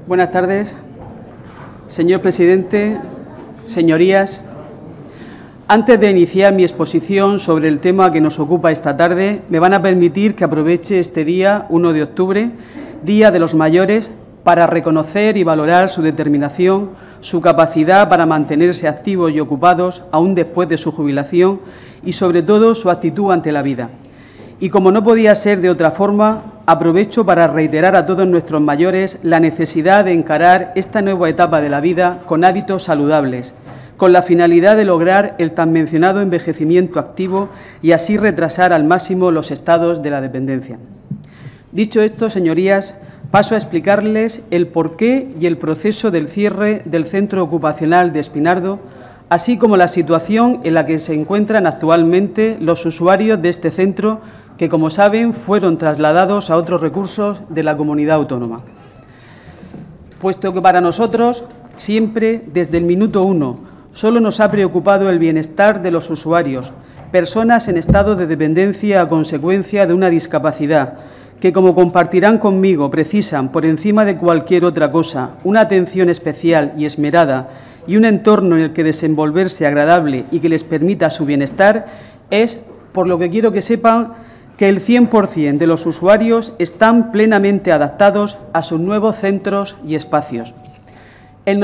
Buenas tardes, señor presidente, señorías. Antes de iniciar mi exposición sobre el tema que nos ocupa esta tarde, me van a permitir que aproveche este día, 1 de octubre, Día de los Mayores, para reconocer y valorar su determinación, su capacidad para mantenerse activos y ocupados aún después de su jubilación y, sobre todo, su actitud ante la vida. Y como no podía ser de otra forma, aprovecho para reiterar a todos nuestros mayores la necesidad de encarar esta nueva etapa de la vida con hábitos saludables, con la finalidad de lograr el tan mencionado envejecimiento activo y así retrasar al máximo los estados de la dependencia. Dicho esto, señorías, paso a explicarles el porqué y el proceso del cierre del Centro Ocupacional de Espinardo, así como la situación en la que se encuentran actualmente los usuarios de este centro que, como saben, fueron trasladados a otros recursos de la comunidad autónoma. Puesto que para nosotros, siempre, desde el minuto 1, solo nos ha preocupado el bienestar de los usuarios, personas en estado de dependencia a consecuencia de una discapacidad, que, como compartirán conmigo, precisan, por encima de cualquier otra cosa, una atención especial y esmerada y un entorno en el que desenvolverse agradable y que les permita su bienestar, es, por lo que quiero que sepan, que el 100% de los usuarios están plenamente adaptados a sus nuevos centros y espacios. El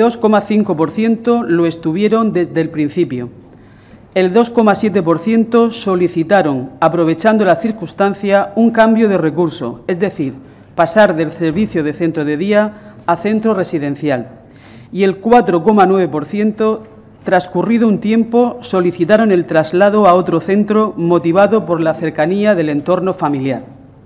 92,5% lo estuvieron desde el principio. El 2,7% solicitaron, aprovechando la circunstancia, un cambio de recurso, es decir, pasar del servicio de centro de día a centro residencial. Y el 4,9%, transcurrido un tiempo, solicitaron el traslado a otro centro motivado por la cercanía del entorno familiar.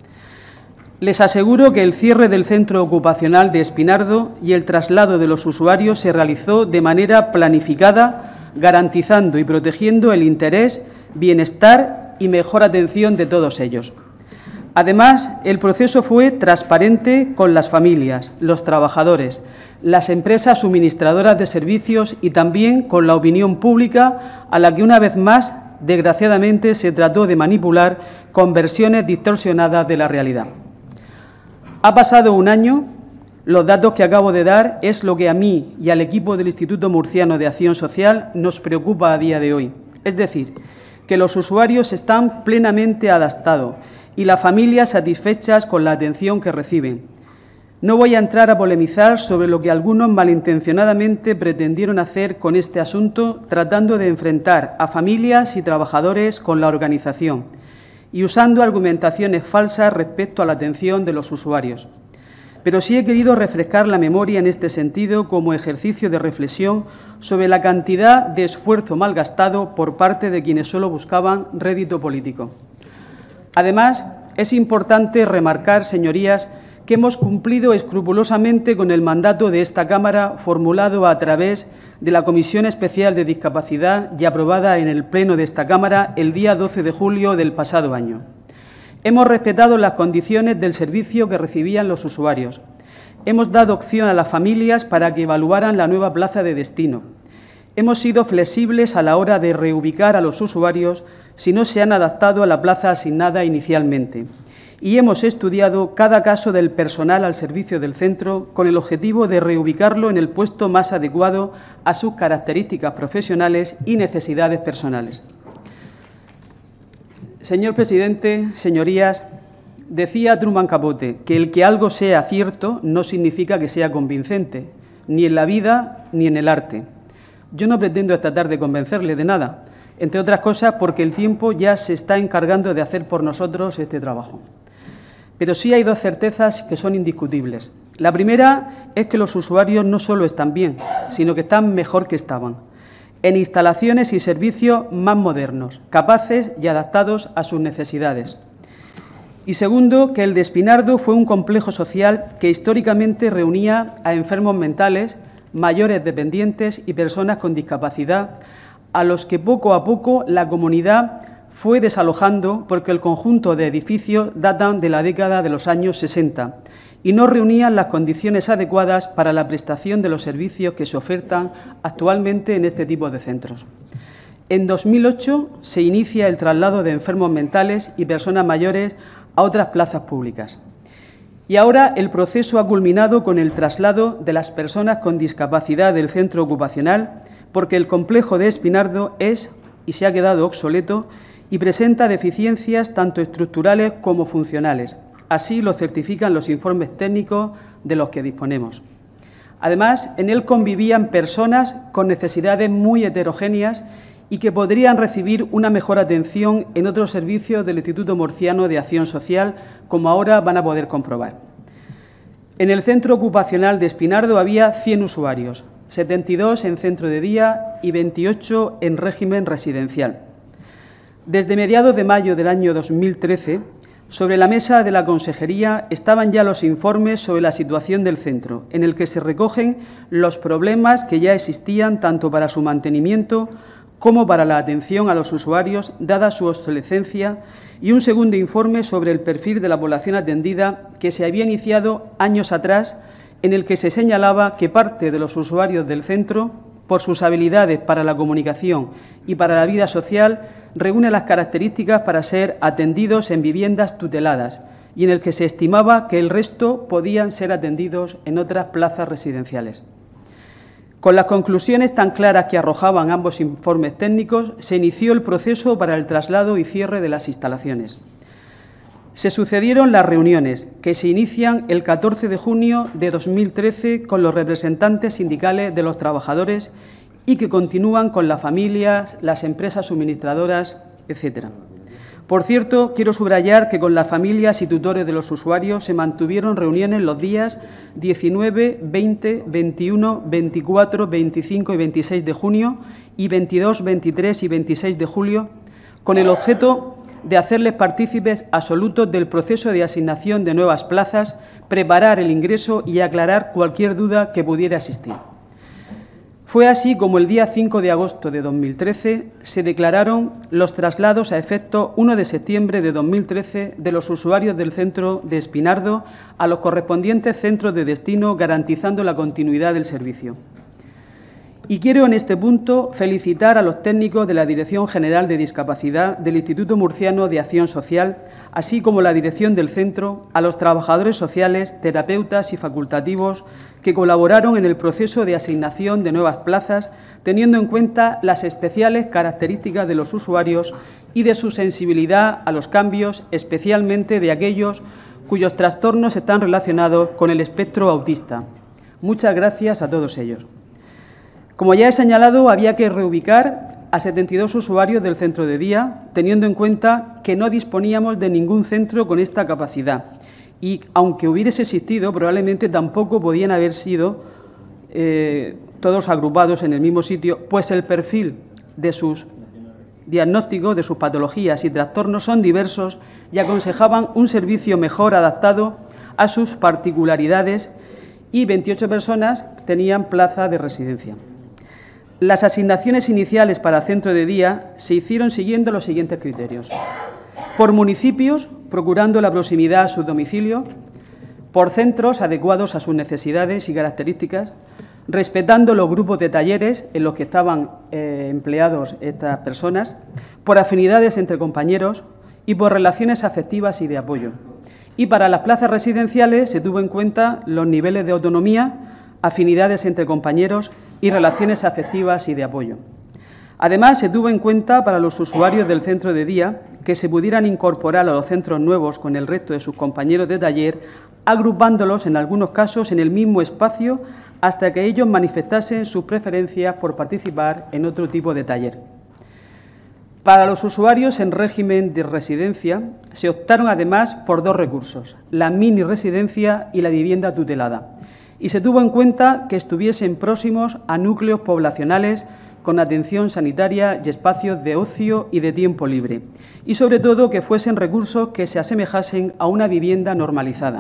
Les aseguro que el cierre del Centro Ocupacional de Espinardo y el traslado de los usuarios se realizó de manera planificada, garantizando y protegiendo el interés, bienestar y mejor atención de todos ellos. Además, el proceso fue transparente con las familias, los trabajadores, las empresas suministradoras de servicios y también con la opinión pública, a la que una vez más, desgraciadamente, se trató de manipular con versiones distorsionadas de la realidad. Ha pasado un año. Los datos que acabo de dar es lo que a mí y al equipo del Instituto Murciano de Acción Social nos preocupa a día de hoy. Es decir, que los usuarios están plenamente adaptados y las familias satisfechas con la atención que reciben. No voy a entrar a polemizar sobre lo que algunos malintencionadamente pretendieron hacer con este asunto, tratando de enfrentar a familias y trabajadores con la organización y usando argumentaciones falsas respecto a la atención de los usuarios. Pero sí he querido refrescar la memoria en este sentido como ejercicio de reflexión sobre la cantidad de esfuerzo malgastado por parte de quienes solo buscaban rédito político. Además, es importante remarcar, señorías, que hemos cumplido escrupulosamente con el mandato de esta Cámara formulado a través de la Comisión Especial de Discapacidad y aprobada en el Pleno de esta Cámara el día 12 de julio del pasado año. Hemos respetado las condiciones del servicio que recibían los usuarios. Hemos dado opción a las familias para que evaluaran la nueva plaza de destino. Hemos sido flexibles a la hora de reubicar a los usuarios si no se han adaptado a la plaza asignada inicialmente. Y hemos estudiado cada caso del personal al servicio del centro con el objetivo de reubicarlo en el puesto más adecuado a sus características profesionales y necesidades personales. Señor presidente, señorías, decía Truman Capote que el que algo sea cierto no significa que sea convincente, ni en la vida ni en el arte. Yo no pretendo tratar de convencerle de nada, entre otras cosas porque el tiempo ya se está encargando de hacer por nosotros este trabajo. Pero sí hay dos certezas que son indiscutibles. La primera es que los usuarios no solo están bien, sino que están mejor que estaban, en instalaciones y servicios más modernos, capaces y adaptados a sus necesidades. Y segundo, que el de Espinardo fue un complejo social que históricamente reunía a enfermos mentales, mayores dependientes y personas con discapacidad, a los que poco a poco la comunidad fue desalojando porque el conjunto de edificios datan de la década de los años 60 y no reunían las condiciones adecuadas para la prestación de los servicios que se ofertan actualmente en este tipo de centros. En 2008 se inicia el traslado de enfermos mentales y personas mayores a otras plazas públicas. Y ahora el proceso ha culminado con el traslado de las personas con discapacidad del centro ocupacional, porque el complejo de Espinardo es y se ha quedado obsoleto y presenta deficiencias tanto estructurales como funcionales. Así lo certifican los informes técnicos de los que disponemos. Además, en él convivían personas con necesidades muy heterogéneas y que podrían recibir una mejor atención en otros servicios del Instituto Murciano de Acción Social, como ahora van a poder comprobar. En el centro ocupacional de Espinardo había 100 usuarios, 72 en centro de día y 28 en régimen residencial. Desde mediados de mayo del año 2013, sobre la mesa de la Consejería estaban ya los informes sobre la situación del centro, en el que se recogen los problemas que ya existían tanto para su mantenimiento como para la atención a los usuarios, dada su obsolescencia, y un segundo informe sobre el perfil de la población atendida que se había iniciado años atrás, en el que se señalaba que parte de los usuarios del centro, por sus habilidades para la comunicación y para la vida social, reúne las características para ser atendidos en viviendas tuteladas y en el que se estimaba que el resto podían ser atendidos en otras plazas residenciales. Con las conclusiones tan claras que arrojaban ambos informes técnicos, se inició el proceso para el traslado y cierre de las instalaciones. Se sucedieron las reuniones, que se inician el 14 de junio de 2013 con los representantes sindicales de los trabajadores y que continúan con las familias, las empresas suministradoras, etc. Por cierto, quiero subrayar que con las familias y tutores de los usuarios se mantuvieron reuniones los días 19, 20, 21, 24, 25 y 26 de junio y 22, 23 y 26 de julio, con el objeto de hacerles partícipes absolutos del proceso de asignación de nuevas plazas, preparar el ingreso y aclarar cualquier duda que pudiera existir. Fue así como el día 5 de agosto de 2013 se declararon los traslados a efecto 1 de septiembre de 2013 de los usuarios del centro de Espinardo a los correspondientes centros de destino, garantizando la continuidad del servicio. Y quiero en este punto felicitar a los técnicos de la Dirección General de Discapacidad del Instituto Murciano de Acción Social, así como la dirección del centro, a los trabajadores sociales, terapeutas y facultativos que colaboraron en el proceso de asignación de nuevas plazas, teniendo en cuenta las especiales características de los usuarios y de su sensibilidad a los cambios, especialmente de aquellos cuyos trastornos están relacionados con el espectro autista. Muchas gracias a todos ellos. Como ya he señalado, había que reubicar a 72 usuarios del centro de día, teniendo en cuenta que no disponíamos de ningún centro con esta capacidad y, aunque hubiese existido, probablemente tampoco podían haber sido todos agrupados en el mismo sitio, pues el perfil de sus diagnósticos, de sus patologías y trastornos son diversos y aconsejaban un servicio mejor adaptado a sus particularidades, y 28 personas tenían plaza de residencia. Las asignaciones iniciales para centro de día se hicieron siguiendo los siguientes criterios: por municipios, procurando la proximidad a su domicilio; por centros, adecuados a sus necesidades y características, respetando los grupos de talleres en los que estaban empleados estas personas; por afinidades entre compañeros y por relaciones afectivas y de apoyo. Y para las plazas residenciales se tuvo en cuenta los niveles de autonomía, afinidades entre compañeros y relaciones afectivas y de apoyo. Además, se tuvo en cuenta para los usuarios del centro de día que se pudieran incorporar a los centros nuevos con el resto de sus compañeros de taller, agrupándolos en algunos casos en el mismo espacio hasta que ellos manifestasen sus preferencias por participar en otro tipo de taller. Para los usuarios en régimen de residencia se optaron además por dos recursos: la mini residencia y la vivienda tutelada, y se tuvo en cuenta que estuviesen próximos a núcleos poblacionales con atención sanitaria y espacios de ocio y de tiempo libre, y sobre todo que fuesen recursos que se asemejasen a una vivienda normalizada.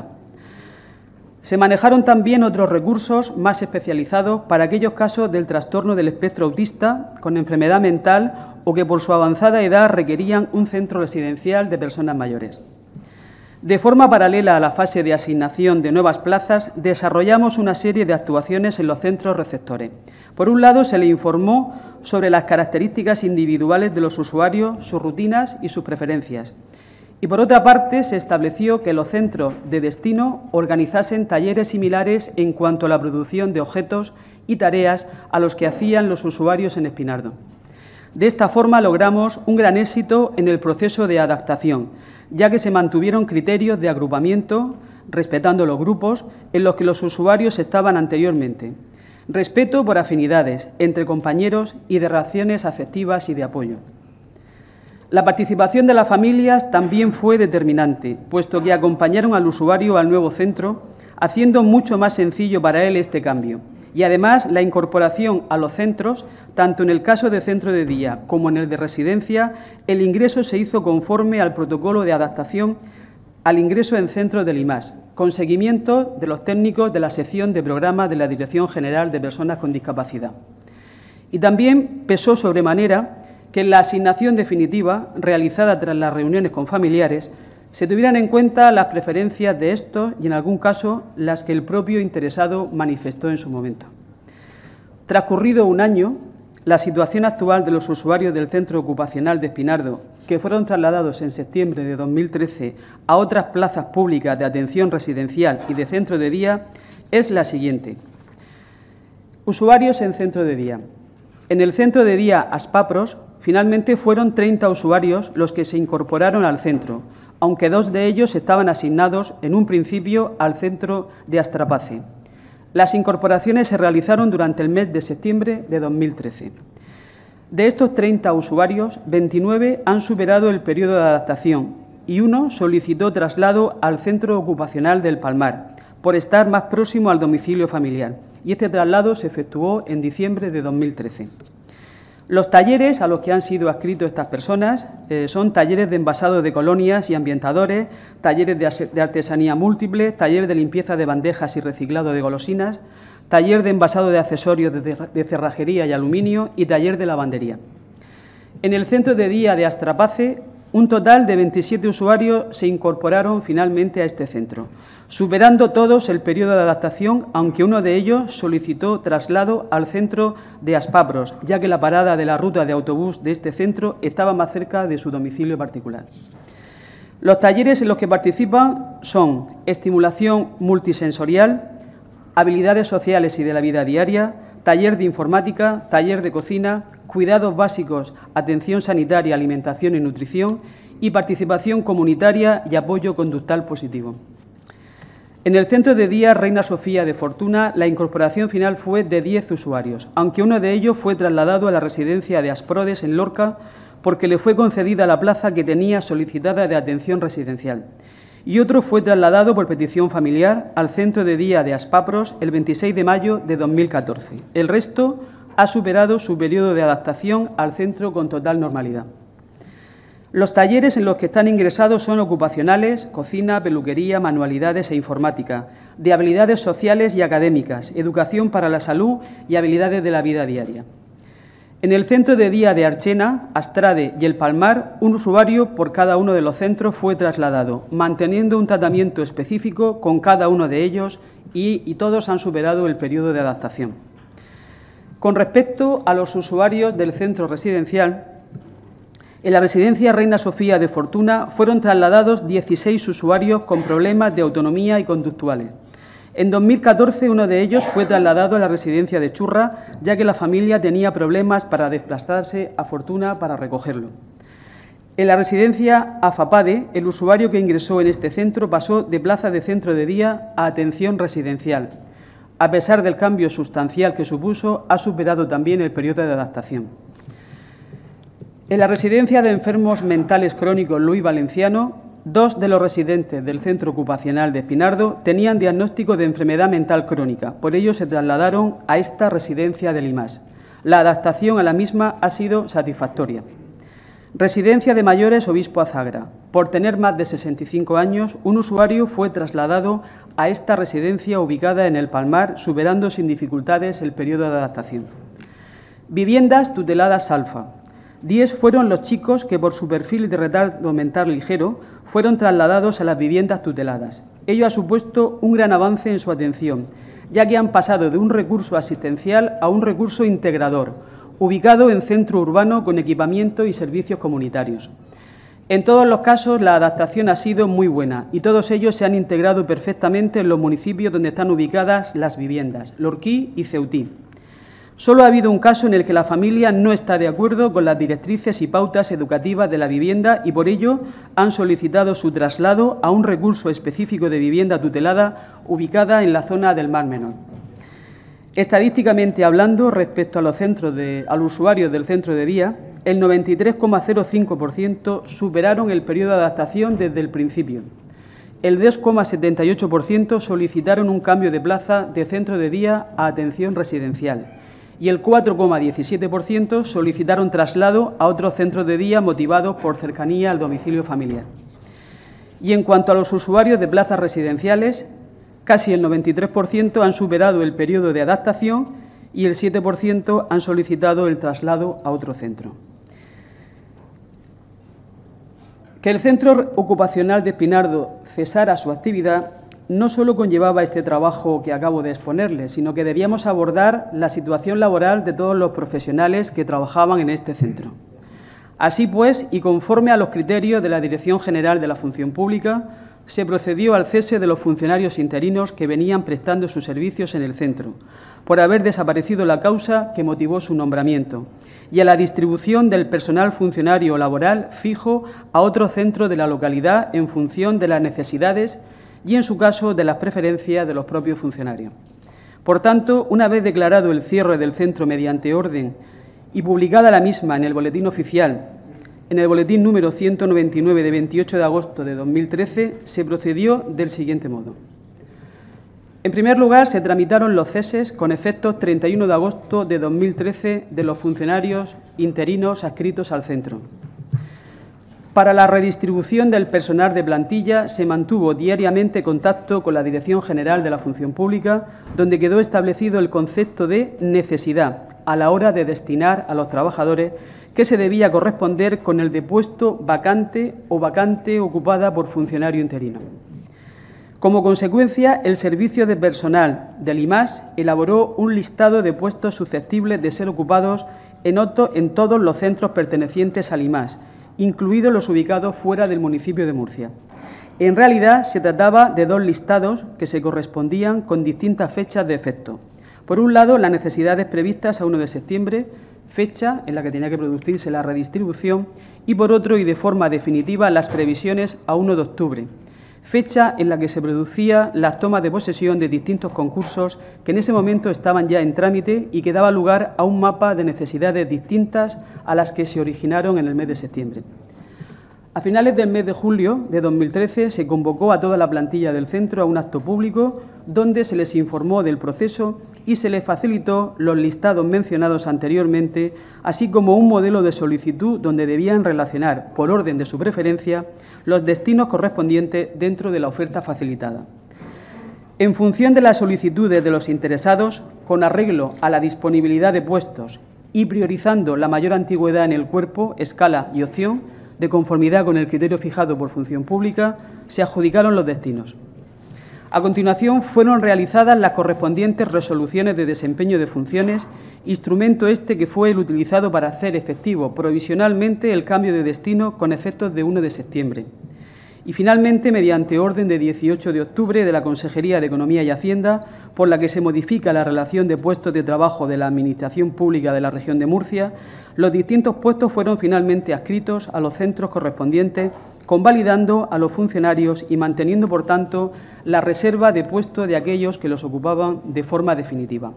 Se manejaron también otros recursos más especializados para aquellos casos del trastorno del espectro autista con enfermedad mental o que por su avanzada edad requerían un centro residencial de personas mayores. De forma paralela a la fase de asignación de nuevas plazas, desarrollamos una serie de actuaciones en los centros receptores. Por un lado, se le informó sobre las características individuales de los usuarios, sus rutinas y sus preferencias. Y, por otra parte, se estableció que los centros de destino organizasen talleres similares en cuanto a la producción de objetos y tareas a los que hacían los usuarios en Espinardo. De esta forma logramos un gran éxito en el proceso de adaptación, ya que se mantuvieron criterios de agrupamiento, respetando los grupos en los que los usuarios estaban anteriormente, respeto por afinidades entre compañeros y de relaciones afectivas y de apoyo. La participación de las familias también fue determinante, puesto que acompañaron al usuario al nuevo centro, haciendo mucho más sencillo para él este cambio. Y además la incorporación a los centros, tanto en el caso de centro de día como en el de residencia, el ingreso se hizo conforme al protocolo de adaptación al ingreso en centros del IMAS, con seguimiento de los técnicos de la sección de programa de la Dirección General de Personas con Discapacidad. Y también pesó sobremanera que en la asignación definitiva, realizada tras las reuniones con familiares, se tuvieran en cuenta las preferencias de estos y, en algún caso, las que el propio interesado manifestó en su momento. Transcurrido un año, la situación actual de los usuarios del Centro Ocupacional de Espinardo, que fueron trasladados en septiembre de 2013 a otras plazas públicas de atención residencial y de centro de día, es la siguiente. Usuarios en centro de día. En el centro de día Aspapros, finalmente fueron 30 usuarios los que se incorporaron al centro, aunque 2 de ellos estaban asignados en un principio al centro de Astrapace. Las incorporaciones se realizaron durante el mes de septiembre de 2013. De estos 30 usuarios, 29 han superado el periodo de adaptación y 1 solicitó traslado al Centro Ocupacional del Palmar, por estar más próximo al domicilio familiar, y este traslado se efectuó en diciembre de 2013. Los talleres a los que han sido adscritos estas personas son talleres de envasado de colonias y ambientadores, talleres de artesanía múltiple, taller de limpieza de bandejas y reciclado de golosinas, taller de envasado de accesorios de cerrajería y aluminio y taller de lavandería. En el centro de día de Astrapace, un total de 27 usuarios se incorporaron finalmente a este centro, superando todos el periodo de adaptación, aunque uno de ellos solicitó traslado al centro de Aspapros, ya que la parada de la ruta de autobús de este centro estaba más cerca de su domicilio particular. Los talleres en los que participan son estimulación multisensorial, habilidades sociales y de la vida diaria, taller de informática, taller de cocina, cuidados básicos, atención sanitaria, alimentación y nutrición y participación comunitaria y apoyo conductual positivo. En el centro de día Reina Sofía de Fortuna, la incorporación final fue de 10 usuarios, aunque uno de ellos fue trasladado a la residencia de Asprodes en Lorca porque le fue concedida la plaza que tenía solicitada de atención residencial, y otro fue trasladado por petición familiar al centro de día de Aspapros el 26 de mayo de 2014. El resto ha superado su periodo de adaptación al centro con total normalidad. Los talleres en los que están ingresados son ocupacionales, cocina, peluquería, manualidades e informática, de habilidades sociales y académicas, educación para la salud y habilidades de la vida diaria. En el centro de día de Archena, Astrade y El Palmar, un usuario por cada uno de los centros fue trasladado, manteniendo un tratamiento específico con cada uno de ellos y todos han superado el periodo de adaptación. Con respecto a los usuarios del centro residencial, en la residencia Reina Sofía de Fortuna fueron trasladados 16 usuarios con problemas de autonomía y conductuales. En 2014 uno de ellos fue trasladado a la residencia de Churra, ya que la familia tenía problemas para desplazarse a Fortuna para recogerlo. En la residencia Afapade, el usuario que ingresó en este centro pasó de plaza de centro de día a atención residencial. A pesar del cambio sustancial que supuso, ha superado también el periodo de adaptación. En la residencia de enfermos mentales crónicos Luis Valenciano, 2 de los residentes del Centro Ocupacional de Espinardo tenían diagnóstico de enfermedad mental crónica, por ello se trasladaron a esta residencia del IMAS. La adaptación a la misma ha sido satisfactoria. Residencia de mayores Obispo Azagra. Por tener más de 65 años, un usuario fue trasladado a esta residencia ubicada en El Palmar, superando sin dificultades el periodo de adaptación. Viviendas tuteladas Alfa. 10 fueron los chicos que, por su perfil de retardo mental ligero, fueron trasladados a las viviendas tuteladas. Ello ha supuesto un gran avance en su atención, ya que han pasado de un recurso asistencial a un recurso integrador, ubicado en centro urbano con equipamiento y servicios comunitarios. En todos los casos, la adaptación ha sido muy buena y todos ellos se han integrado perfectamente en los municipios donde están ubicadas las viviendas, Lorquí y Ceutí. Solo ha habido un caso en el que la familia no está de acuerdo con las directrices y pautas educativas de la vivienda y por ello han solicitado su traslado a un recurso específico de vivienda tutelada ubicada en la zona del Mar Menor. Estadísticamente hablando, respecto a los usuarios del centro de día, el 93,05% superaron el periodo de adaptación desde el principio. El 2,78% solicitaron un cambio de plaza de centro de día a atención residencial y el 4,17% solicitaron traslado a otros centros de día motivados por cercanía al domicilio familiar. Y en cuanto a los usuarios de plazas residenciales, casi el 93% han superado el periodo de adaptación y el 7% han solicitado el traslado a otro centro. Que el Centro Ocupacional de Espinardo cesara su actividad no solo conllevaba este trabajo que acabo de exponerles, sino que debíamos abordar la situación laboral de todos los profesionales que trabajaban en este centro. Así pues, y conforme a los criterios de la Dirección General de la Función Pública, se procedió al cese de los funcionarios interinos que venían prestando sus servicios en el centro, por haber desaparecido la causa que motivó su nombramiento, y a la distribución del personal funcionario laboral fijo a otro centro de la localidad en función de las necesidades y, en su caso, de las preferencias de los propios funcionarios. Por tanto, una vez declarado el cierre del centro mediante orden y publicada la misma en el Boletín Oficial, en el Boletín número 199 de 28 de agosto de 2013, se procedió del siguiente modo. En primer lugar, se tramitaron los ceses con efectos 31 de agosto de 2013 de los funcionarios interinos adscritos al centro. Para la redistribución del personal de plantilla se mantuvo diariamente contacto con la Dirección General de la Función Pública, donde quedó establecido el concepto de necesidad a la hora de destinar a los trabajadores que se debía corresponder con el de puesto vacante o vacante ocupada por funcionario interino. Como consecuencia, el Servicio de Personal del IMAS elaboró un listado de puestos susceptibles de ser ocupados en todos los centros pertenecientes al IMAS, incluidos los ubicados fuera del municipio de Murcia. En realidad, se trataba de dos listados que se correspondían con distintas fechas de efecto. Por un lado, las necesidades previstas a 1 de septiembre, fecha en la que tenía que producirse la redistribución, y por otro, y de forma definitiva, las previsiones a 1 de octubre, fecha en la que se producía la toma de posesión de distintos concursos que en ese momento estaban ya en trámite y que daba lugar a un mapa de necesidades distintas a las que se originaron en el mes de septiembre. A finales del mes de julio de 2013 se convocó a toda la plantilla del centro a un acto público donde se les informó del proceso y se les facilitó los listados mencionados anteriormente, así como un modelo de solicitud donde debían relacionar, por orden de su preferencia, los destinos correspondientes dentro de la oferta facilitada. En función de las solicitudes de los interesados, con arreglo a la disponibilidad de puestos y priorizando la mayor antigüedad en el cuerpo, escala y opción, de conformidad con el criterio fijado por Función Pública, se adjudicaron los destinos. A continuación, fueron realizadas las correspondientes resoluciones de desempeño de funciones, instrumento este que fue el utilizado para hacer efectivo provisionalmente el cambio de destino con efectos de 1 de septiembre. Y finalmente, mediante orden de 18 de octubre de la Consejería de Economía y Hacienda, por la que se modifica la relación de puestos de trabajo de la Administración Pública de la Región de Murcia, los distintos puestos fueron finalmente adscritos a los centros correspondientes, convalidando a los funcionarios y manteniendo, por tanto, la reserva de puestos de aquellos que los ocupaban de forma definitiva.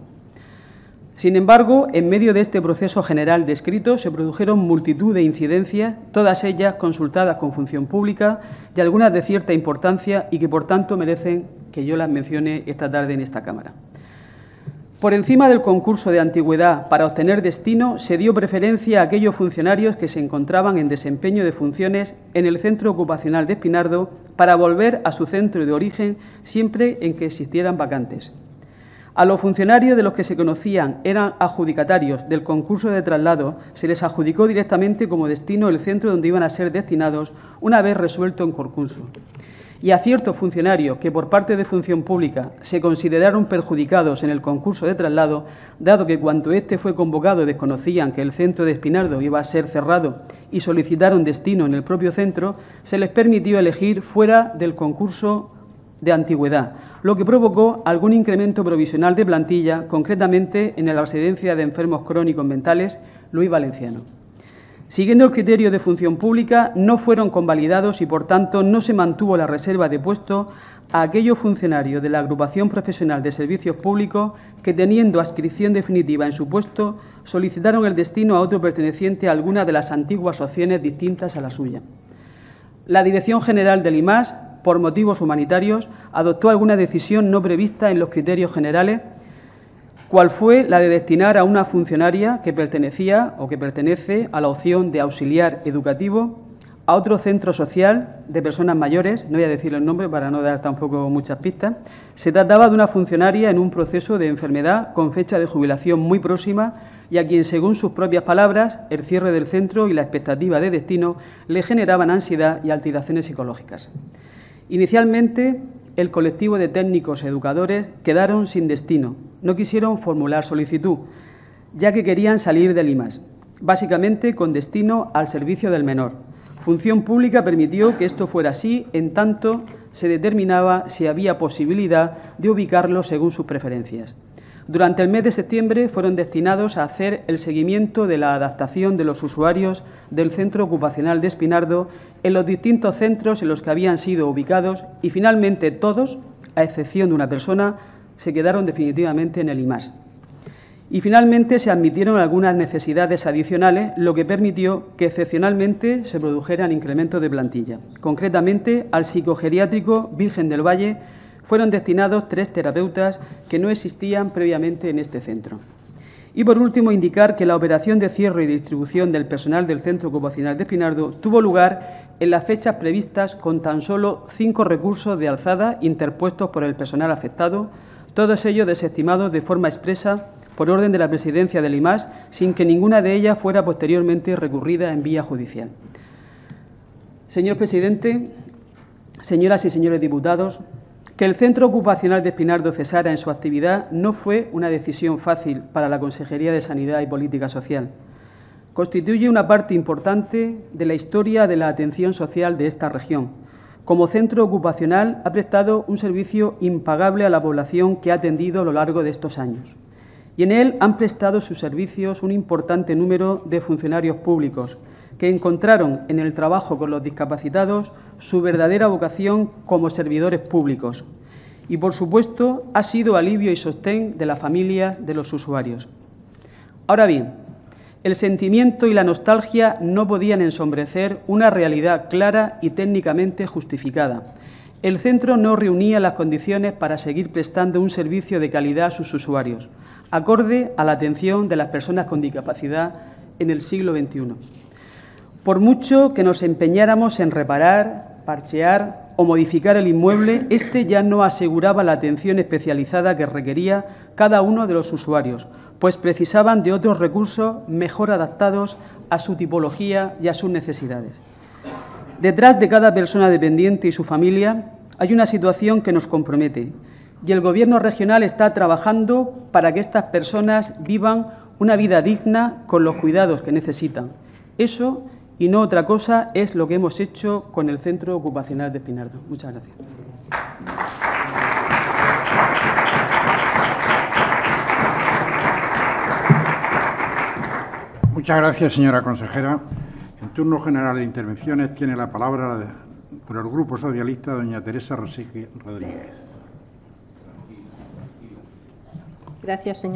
Sin embargo, en medio de este proceso general descrito se produjeron multitud de incidencias, todas ellas consultadas con Función Pública y algunas de cierta importancia y que, por tanto, merecen que yo las mencione esta tarde en esta Cámara. Por encima del concurso de antigüedad para obtener destino, se dio preferencia a aquellos funcionarios que se encontraban en desempeño de funciones en el Centro Ocupacional de Espinardo para volver a su centro de origen siempre en que existieran vacantes. A los funcionarios de los que se conocían eran adjudicatarios del concurso de traslado, se les adjudicó directamente como destino el centro donde iban a ser destinados una vez resuelto en concurso. y a ciertos funcionarios que por parte de Función Pública se consideraron perjudicados en el concurso de traslado, dado que cuando este fue convocado desconocían que el centro de Espinardo iba a ser cerrado y solicitaron destino en el propio centro, se les permitió elegir fuera del concurso de antigüedad, lo que provocó algún incremento provisional de plantilla, concretamente en la residencia de enfermos crónicos mentales Luis Valenciano. Siguiendo el criterio de Función Pública, no fueron convalidados y, por tanto, no se mantuvo la reserva de puesto a aquellos funcionarios de la Agrupación Profesional de Servicios Públicos que, teniendo adscripción definitiva en su puesto, solicitaron el destino a otro perteneciente a alguna de las antiguas opciones distintas a la suya. La Dirección General del IMAS, por motivos humanitarios, adoptó alguna decisión no prevista en los criterios generales, cual fue la de destinar a una funcionaria que pertenecía o que pertenece a la opción de auxiliar educativo a otro centro social de personas mayores, no voy a decir el nombre para no dar tampoco muchas pistas. Se trataba de una funcionaria en un proceso de enfermedad con fecha de jubilación muy próxima y a quien, según sus propias palabras, el cierre del centro y la expectativa de destino le generaban ansiedad y alteraciones psicológicas. Inicialmente, el colectivo de técnicos educadores quedaron sin destino. No quisieron formular solicitud, ya que querían salir del IMAS, básicamente con destino al servicio del menor. Función Pública permitió que esto fuera así, en tanto se determinaba si había posibilidad de ubicarlo según sus preferencias. Durante el mes de septiembre fueron destinados a hacer el seguimiento de la adaptación de los usuarios del Centro Ocupacional de Espinardo en los distintos centros en los que habían sido ubicados y, finalmente, todos, a excepción de una persona, se quedaron definitivamente en el IMAS. Y, finalmente, se admitieron algunas necesidades adicionales, lo que permitió que, excepcionalmente, se produjeran incrementos de plantilla. Concretamente, al psicogeriátrico Virgen del Valle fueron destinados 3 terapeutas que no existían previamente en este centro. Y, por último, indicar que la operación de cierre y distribución del personal del Centro Ocupacional de Espinardo tuvo lugar en las fechas previstas con tan solo 5 recursos de alzada interpuestos por el personal afectado, todos ellos desestimados de forma expresa por orden de la Presidencia del IMAS, sin que ninguna de ellas fuera posteriormente recurrida en vía judicial. Señor presidente, señoras y señores diputados, que el Centro Ocupacional de Espinardo cesara en su actividad no fue una decisión fácil para la Consejería de Sanidad y Política Social. Constituye una parte importante de la historia de la atención social de esta región. Como centro ocupacional ha prestado un servicio impagable a la población que ha atendido a lo largo de estos años. Y en él han prestado sus servicios un importante número de funcionarios públicos que encontraron en el trabajo con los discapacitados su verdadera vocación como servidores públicos y, por supuesto, ha sido alivio y sostén de las familias de los usuarios. Ahora bien, el sentimiento y la nostalgia no podían ensombrecer una realidad clara y técnicamente justificada. El centro no reunía las condiciones para seguir prestando un servicio de calidad a sus usuarios, acorde a la atención de las personas con discapacidad en el siglo XXI. Por mucho que nos empeñáramos en reparar, parchear o modificar el inmueble, este ya no aseguraba la atención especializada que requería cada uno de los usuarios, pues precisaban de otros recursos mejor adaptados a su tipología y a sus necesidades. Detrás de cada persona dependiente y su familia hay una situación que nos compromete y el Gobierno regional está trabajando para que estas personas vivan una vida digna con los cuidados que necesitan. Eso y no otra cosa es lo que hemos hecho con el Centro Ocupacional de Espinardo. Muchas gracias. Muchas gracias, señora consejera. En turno general de intervenciones tiene la palabra por el Grupo Socialista doña Teresa Rosique Rodríguez. Gracias, señor.